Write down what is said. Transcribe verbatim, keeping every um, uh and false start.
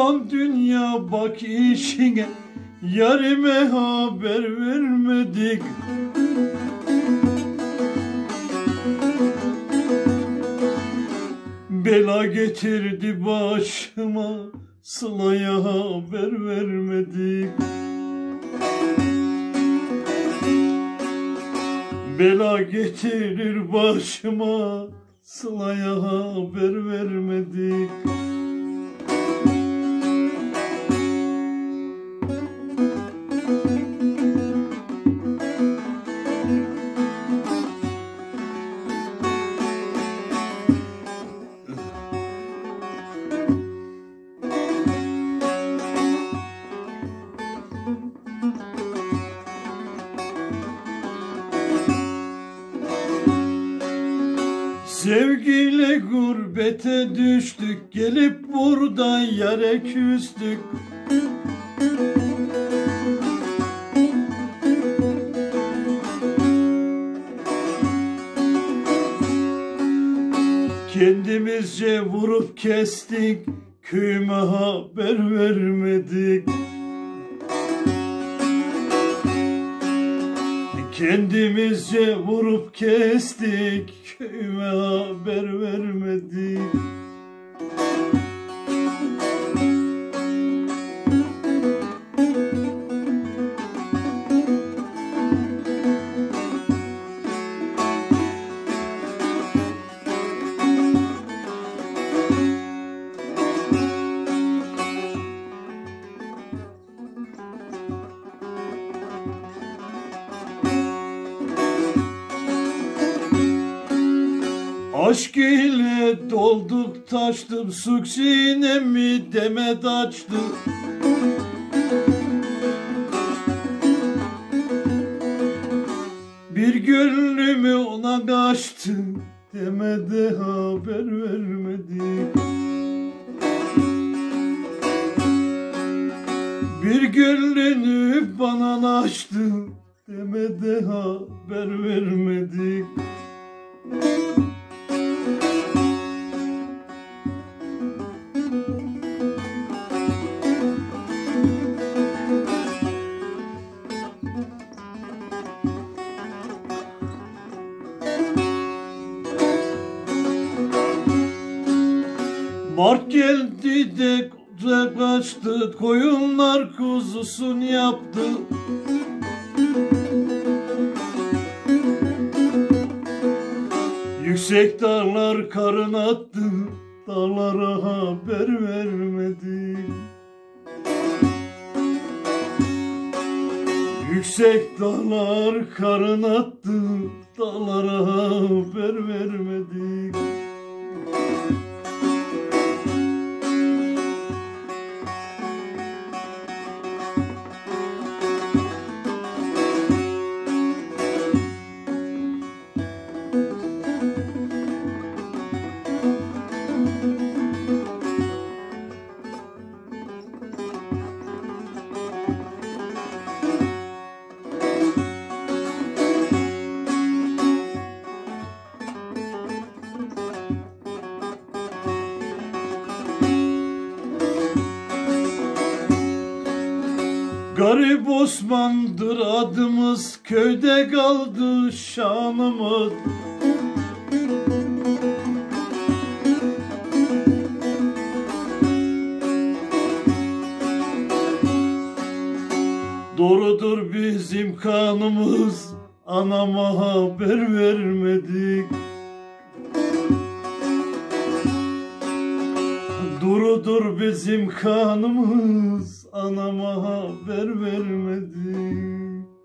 Aman dünya bak işine, yarime haber vermedik. Bela getirdi başıma, Sıla'ya haber vermedik. Bela getirir başıma, Sıla'ya haber vermedik. Sevgiyle gurbete düştük, gelip buradan yere küstük. Kendimizce vurup kestik, köyüme haber vermedik. Kendimizce vurup kestik, köyüme haber vermedik. Aşk ile dolduk taştım, sık sinemi demet açtı. Bir gönlümü ona açtı, demede haber vermedi. Bir gönlünü bana açtı, demede haber vermedik. Mart geldi de kaçtı, koyunlar kuzusun yaptı. Yüksek dağlar karın attı, dağlara haber vermedi. Yüksek dağlar karın attı, dağlara haber vermedi. Garip Osman'dır adımız, köyde kaldı şanımız. Doğrudur bizim kanımız, anama haber vermedik. Durudur bizim kanımız, anama haber vermedik.